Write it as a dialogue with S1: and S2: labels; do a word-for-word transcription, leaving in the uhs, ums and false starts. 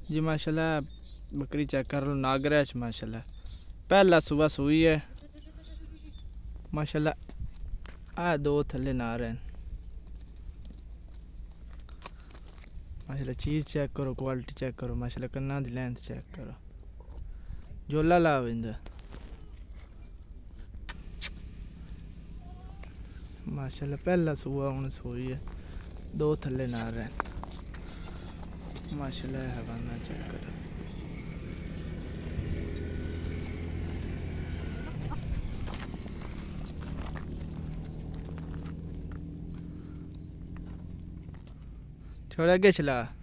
S1: जी माशाल्लाह बकरी चेक कर लो नागरा च माशाल्लाह पहला सुबह सुई है माशाल्लाह। आ दो थल्ले नार हैं माशाल्लाह। चीज़ चेक करो क्वालिटी चेक करो माशाल्लाह। कन्ना दी लेंथ चेक करो जोला ला विंदा माशाल्लाह। पहला सुबह हूँ सोई है दो थल्ले नार हैं माशाल्लाह। हवाना चेक करो थोड़ा आगे चला।